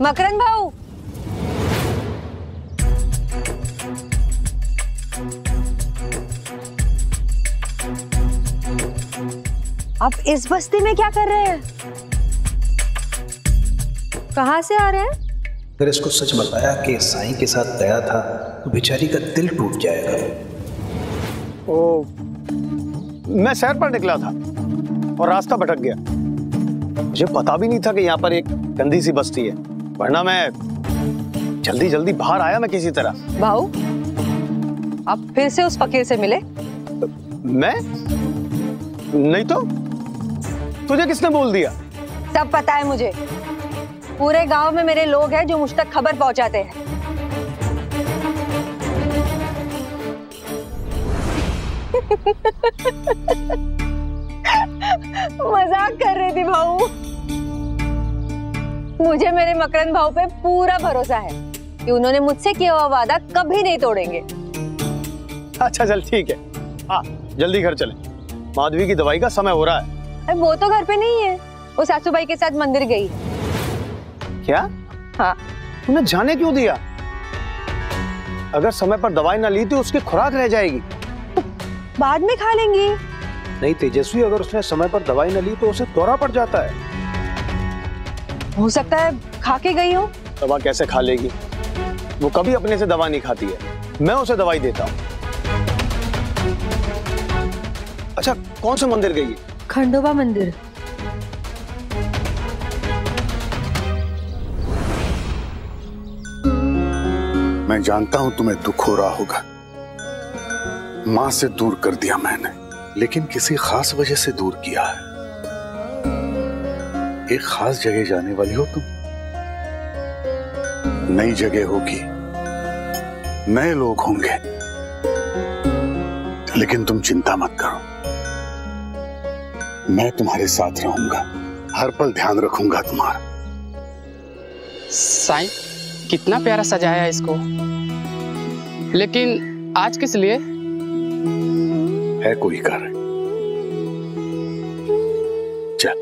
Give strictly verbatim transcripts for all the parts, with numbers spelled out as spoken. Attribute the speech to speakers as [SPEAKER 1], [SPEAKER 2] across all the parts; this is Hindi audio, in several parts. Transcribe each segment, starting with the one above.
[SPEAKER 1] मकरंद भाऊ, आप इस बस्ती में क्या कर रहे हैं? कहाँ से आ रहे हैं?
[SPEAKER 2] अगर इसको सच बताया कि साईं के साथ गया था तो बेचारी का दिल टूट जाएगा।
[SPEAKER 3] ओ, मैं सैर पर निकला था और रास्ता भटक गया। मुझे पता भी नहीं था कि यहाँ पर एक गंदी सी बस्ती है, वरना मैं जल्दी जल्दी बाहर आया मैं किसी तरह।
[SPEAKER 1] भाऊ, आप फिर से उस फकीर से मिले?
[SPEAKER 3] मैं? नहीं तो। तुझे किसने बोल दिया?
[SPEAKER 1] सब पता है मुझे। पूरे गांव में मेरे लोग हैं जो मुझ तक खबर पहुंचाते हैं। मजाक कर रही थी भाऊ। मुझे मेरे मकरंद भाऊ पे पूरा भरोसा है कि उन्होंने मुझसे किया हुआ वादा कभी नहीं तोड़ेंगे।
[SPEAKER 3] अच्छा चल ठीक है, हाँ जल्दी घर चले, माधवी की दवाई का समय हो रहा है।
[SPEAKER 1] अरे वो तो घर पे नहीं है, वो सासूबाई के साथ मंदिर गई है।
[SPEAKER 3] क्या?
[SPEAKER 1] हाँ।
[SPEAKER 3] तूने जाने क्यों दिया? अगर समय पर दवाई ना ली तो उसकी खुराक रह जाएगी।
[SPEAKER 1] तो बाद में खा लेंगी।
[SPEAKER 3] नहीं तेजस्वी, अगर उसने समय पर दवाई न ली तो उसे दौरा पड़ जाता है।
[SPEAKER 1] हो सकता है खा के गई हो।
[SPEAKER 3] दवा कैसे खा लेगी? वो कभी अपने से दवा नहीं खाती है, मैं उसे दवाई देता हूँ। अच्छा कौन से मंदिर गई है?
[SPEAKER 1] खंडोबा मंदिर।
[SPEAKER 4] मैं जानता हूं तुम्हें दुख हो रहा होगा। मां से दूर कर दिया मैंने, लेकिन किसी खास वजह से दूर किया है। एक खास जगह जाने वाली हो तुम, नई जगह होगी, नए लोग होंगे, लेकिन तुम चिंता मत करो, मैं तुम्हारे साथ रहूंगा, हर पल ध्यान रखूंगा तुम्हारा।
[SPEAKER 5] साईं कितना प्यारा सजाया है इसको, लेकिन आज किस लिए?
[SPEAKER 4] है कोई कारण? चल।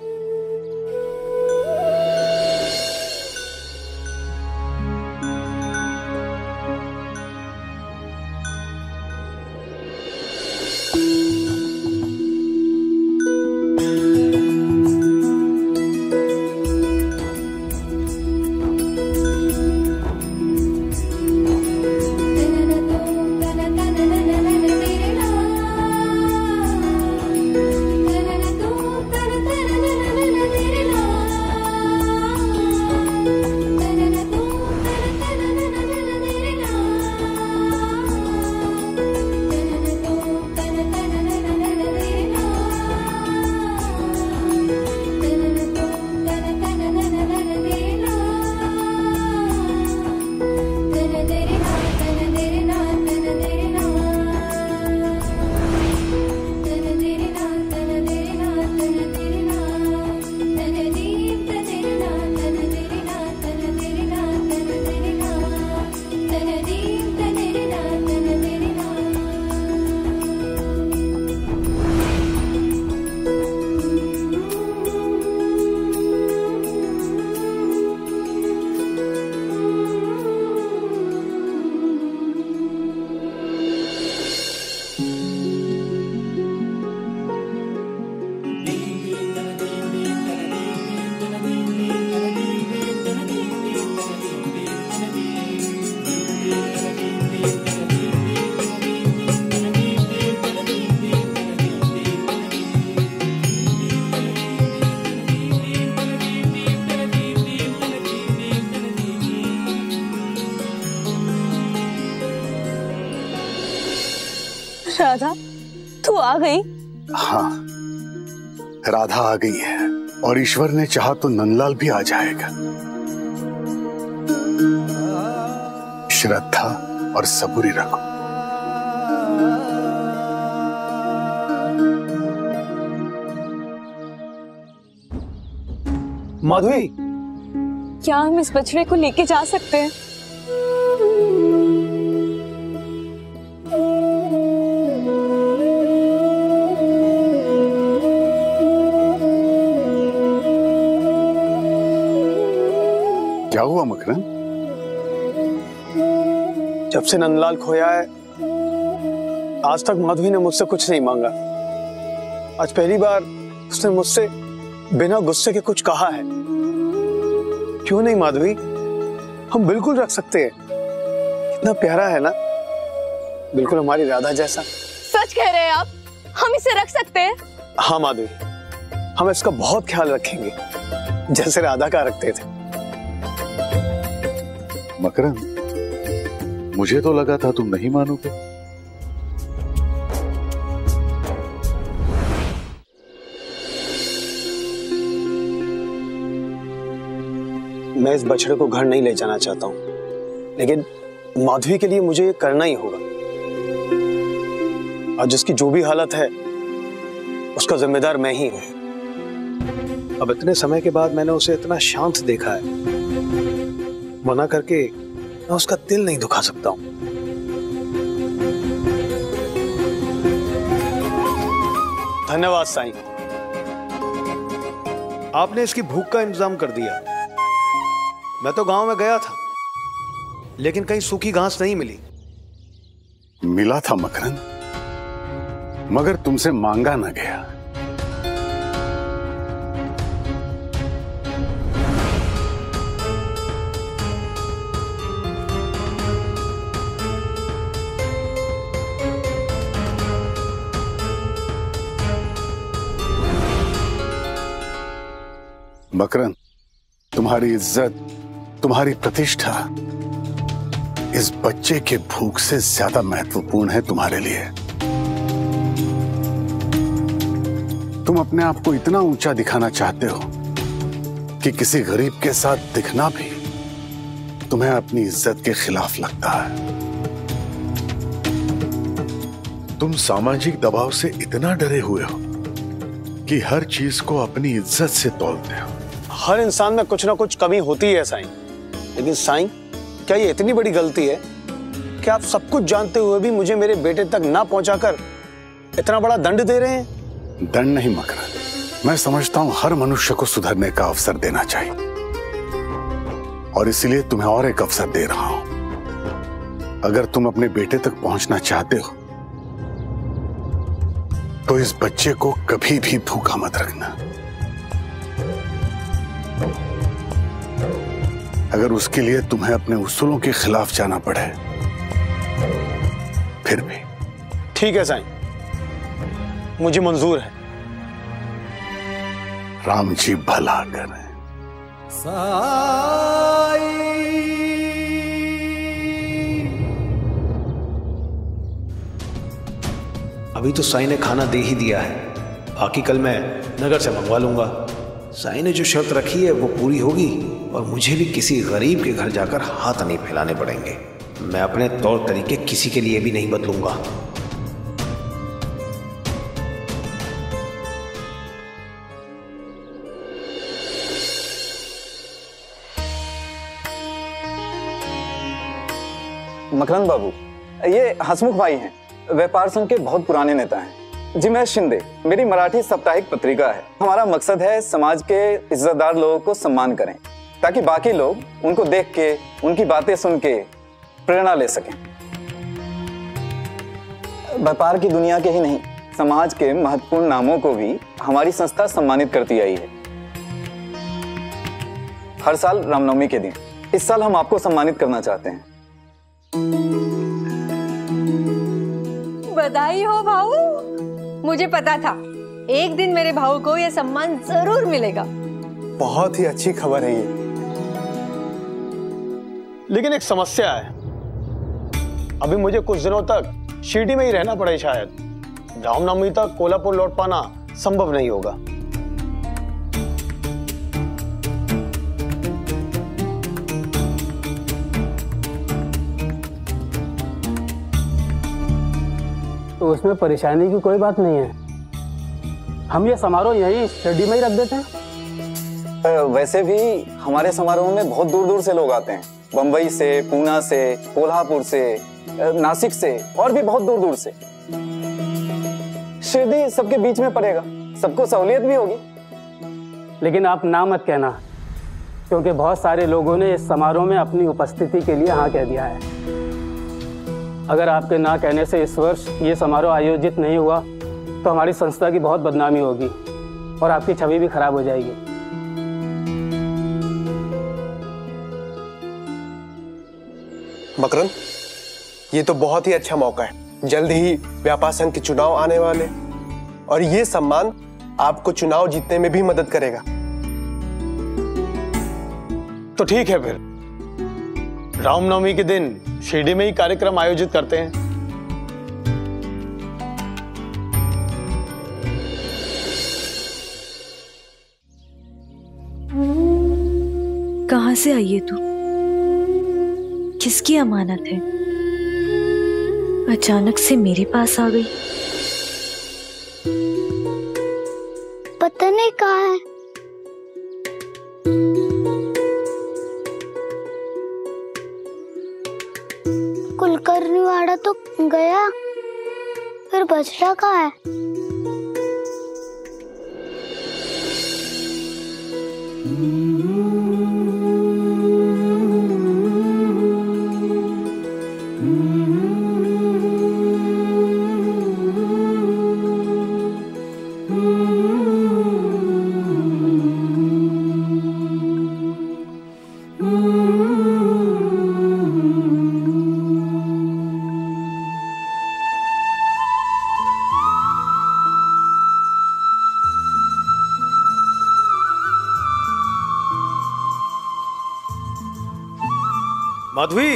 [SPEAKER 1] राधा तू आ गई?
[SPEAKER 4] हाँ राधा आ गई है, और ईश्वर ने चाहा तो नंदलाल भी आ जाएगा। श्रद्धा और सबूरी रखो।
[SPEAKER 3] माधवी,
[SPEAKER 1] क्या हम इस बछड़े को लेके जा सकते हैं?
[SPEAKER 4] क्या हुआ मकरन?
[SPEAKER 3] जब से नंदलाल खोया है आज तक माधवी ने मुझसे कुछ नहीं मांगा। आज पहली बार उसने मुझसे बिना गुस्से के कुछ कहा है। क्यों नहीं माधवी, हम बिल्कुल रख सकते हैं। कितना प्यारा है ना, बिल्कुल हमारी राधा जैसा।
[SPEAKER 1] सच कह रहे हैं आप? हम इसे रख सकते हैं?
[SPEAKER 3] हाँ माधवी, हम इसका बहुत ख्याल रखेंगे जैसे राधा का रखते थे।
[SPEAKER 4] मकरन, मुझे तो लगा था तुम नहीं मानोगे।
[SPEAKER 3] मैं इस बछड़े को घर नहीं ले जाना चाहता हूं, लेकिन माधवी के लिए मुझे ये करना ही होगा। और जिसकी जो भी हालत है उसका जिम्मेदार मैं ही हूं।
[SPEAKER 2] अब इतने समय के बाद मैंने उसे इतना शांत देखा है, मना करके मैं उसका दिल नहीं दुखा सकता हूं।
[SPEAKER 3] धन्यवाद साईं,
[SPEAKER 2] आपने इसकी भूख का इंतजाम कर दिया। मैं तो गांव में गया था, लेकिन कहीं सूखी घास नहीं मिली।
[SPEAKER 4] मिला था मकरन, मगर तुमसे मांगा ना गया। मकरन, तुम्हारी इज्जत, तुम्हारी प्रतिष्ठा इस बच्चे के भूख से ज्यादा महत्वपूर्ण है तुम्हारे लिए। तुम अपने आप को इतना ऊंचा दिखाना चाहते हो कि किसी गरीब के साथ दिखना भी तुम्हें अपनी इज्जत के खिलाफ लगता है। तुम सामाजिक दबाव से इतना डरे हुए हो कि हर चीज को अपनी इज्जत से तौलते हो।
[SPEAKER 3] हर इंसान में कुछ ना कुछ कमी होती है साईं, लेकिन साईं क्या ये इतनी बड़ी गलती है कि आप सब कुछ जानते हुए भी मुझे मेरे बेटे तक ना पहुंचाकर इतना बड़ा दंड दे रहे हैं?
[SPEAKER 4] दंड नहीं मकरन, मैं समझता हूं हर मनुष्य को सुधरने का अवसर देना चाहिए, और इसलिए तुम्हें और एक अवसर दे रहा हूं। अगर तुम अपने बेटे तक पहुंचना चाहते हो तो इस बच्चे को कभी भी भूखा मत रखना। अगर उसके लिए तुम्हें अपने उसूलों के खिलाफ जाना पड़े फिर भी।
[SPEAKER 3] ठीक है साईं, मुझे मंजूर है।
[SPEAKER 4] राम जी भला करें।
[SPEAKER 2] अभी तो साईं ने खाना दे ही दिया है, बाकी कल मैं नगर से मंगवा लूंगा। साईं ने जो शर्त रखी है वो पूरी होगी, और मुझे भी किसी गरीब के घर जाकर हाथ नहीं फैलाने पड़ेंगे। मैं अपने तौर तरीके किसी के लिए भी नहीं बदलूंगा।
[SPEAKER 6] मकरंद बाबू, ये हसमुख भाई हैं, व्यापार संघ के बहुत पुराने नेता हैं। जी मैं शिंदे, मेरी मराठी साप्ताहिक पत्रिका है। हमारा मकसद है समाज के इज्जतदार लोगों को सम्मान करें, ताकि बाकी लोग उनको देख के, उनकी बातें सुन के प्रेरणा ले सकें। व्यापार की दुनिया के ही नहीं, समाज के महत्वपूर्ण नामों को भी हमारी संस्था सम्मानित करती आई है। हर साल रामनवमी के दिन, इस साल हम आपको सम्मानित करना चाहते हैं।
[SPEAKER 1] बधाई हो भाऊ, मुझे पता था एक दिन मेरे भाऊ को यह सम्मान जरूर मिलेगा।
[SPEAKER 3] बहुत ही अच्छी खबर है ये, लेकिन एक समस्या है। अभी मुझे कुछ दिनों तक शिरडी में ही रहना पड़े, शायद रामनवमी तक कोल्हापुर लौट पाना संभव नहीं होगा।
[SPEAKER 5] तो उसमें परेशानी की कोई बात नहीं है। हम ये समारोह यहीं शिरडी में ही रख देते हैं।
[SPEAKER 6] वैसे भी हमारे समारोह में बहुत दूर दूर से लोग आते हैं, बंबई से, पूना से, कोल्हापुर से, नासिक से और भी बहुत दूर दूर से। शिरडी सबके बीच में पड़ेगा, सबको सहूलियत भी होगी।
[SPEAKER 5] लेकिन आप ना मत कहना, क्योंकि बहुत सारे लोगों ने इस समारोह में अपनी उपस्थिति के लिए हाँ कह दिया है। अगर आपके ना कहने से इस वर्ष ये समारोह आयोजित नहीं हुआ तो हमारी संस्था की बहुत बदनामी होगी और आपकी छवि भी खराब हो जाएगी।
[SPEAKER 7] मकरन, ये तो बहुत ही अच्छा मौका है। जल्द ही व्यापार संघ के चुनाव आने वाले और ये सम्मान आपको चुनाव जीतने में भी मदद करेगा।
[SPEAKER 3] तो ठीक है, फिर रामनवमी के दिन शिरडी में ही कार्यक्रम आयोजित करते हैं।
[SPEAKER 8] कहां से आई है तू? किसकी अमानत है? अचानक से मेरे पास आ गई।
[SPEAKER 9] पता नहीं कहाँ है। कुलकर्णी वाड़ा तो गया, फिर बछड़ा कहाँ है?
[SPEAKER 2] माधवी,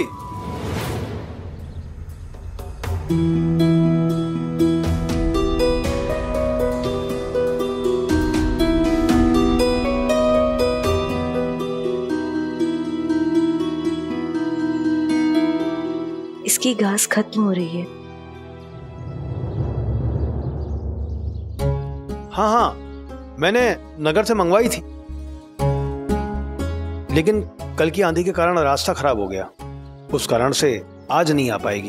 [SPEAKER 8] इसकी घास खत्म हो रही है।
[SPEAKER 2] हाँ हाँ, मैंने नगर से मंगवाई थी, लेकिन कल की आंधी के कारण रास्ता खराब हो गया, उस कारण से आज नहीं आ पाएगी।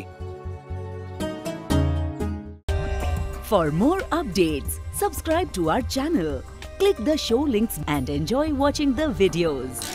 [SPEAKER 10] For more updates, subscribe to our channel, click the show links and enjoy watching the videos.